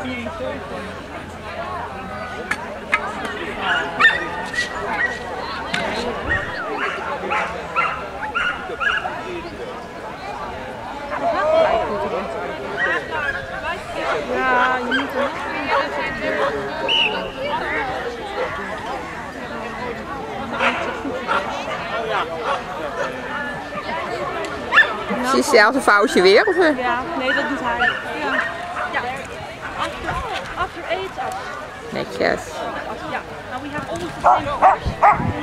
Ja, je moet er Precies hetzelfde foutje weer? Of? Ja, nee, dat doet hij. Ja. Ja. After 8 up. Netjes. Yeah. Now we have almost the same course.